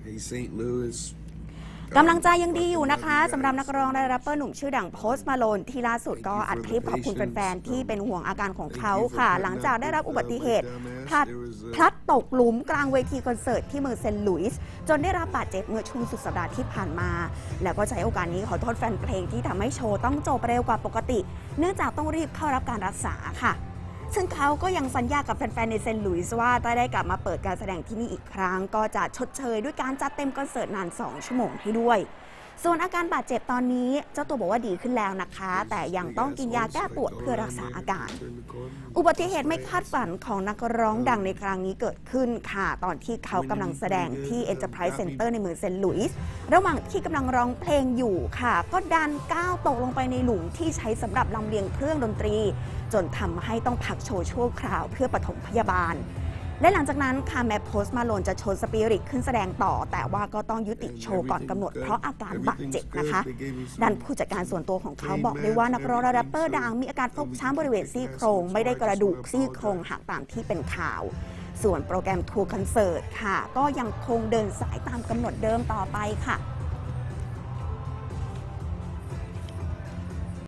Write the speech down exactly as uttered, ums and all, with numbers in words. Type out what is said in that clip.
Hey, Saint Louis. กำลังใจยังดีอยู่นะคะสำหรับนักร้องและแรปเปอร์หนุ่มชื่อดังโพสต์มาโลนที่ล่าสุดก็อัดคลิปขอบคุณแฟนๆที่เป็นห่วงอาการของเขาค่ะหลังจากได้รับอุบัติเหตุพลัดพลัดตกหลุมกลางเวทีคอนเสิร์ตที่เมืองเซนต์หลุยส์จนได้รับบาดเจ็บเมื่อช่วงสุดสัปดาห์ที่ผ่านมาแล้วก็ใช้โอกาสนี้ขอโทษแฟนเพลงที่ทำให้โชว์ต้องจบเร็วกว่าปกติเนื่องจากต้องรีบเข้ารับการรักษาค่ะซึ่งเขาก็ยังสัญญากับแฟนๆในเซนต์หลุยส์ว่าถ้าได้กลับมาเปิดการแสดงที่นี่อีกครั้งก็จะชดเชยด้วยการจัดเต็มคอนเสิร์ตนานสองชั่วโมงให้ด้วยส่วนอาการบาดเจ็บตอนนี้เจ้าตัวบอกว่าดีขึ้นแล้วนะคะแต่ยังต้องกินยาแก้ปวดเพื่อรักษาอาการอุบัติเหตุไม่คาดฝันของนักร้องดังในครั้งนี้เกิดขึ้นค่ะตอนที่เขากำลังแสดงที่ Enterprise Center ในเมืองเซนต์หลุยส์ระหว่างที่กำลังร้องเพลงอยู่ค่ะก็ดันก้าวตกลงไปในหลุมที่ใช้สำหรับลำเลียงเครื่องดนตรีจนทำให้ต้องพักโชว์ชั่วคราวเพื่อปฐมพยาบาลและหลังจากนั้นค่ะแม้โพสต์มาโลนจะโชว์สปิริตขึ้นแสดงต่อแต่ว่าก็ต้องยุติโชว์ก่อนกำหนดเพราะอาการบาดเจ็บนะคะด้านผู้จัดการส่วนตัวของเขาบอกด้วยว่านักร้องและแรปเปอร์ดังมีอาการฟกช้ำบริเวณซี่โครงไม่ได้กระดูกซี่โครงหักตามที่เป็นข่าวส่วนโปรแกรมทัวร์คอนเสิร์ตค่ะก็ยังคงเดินสายตามกำหนดเดิมต่อไปค่ะ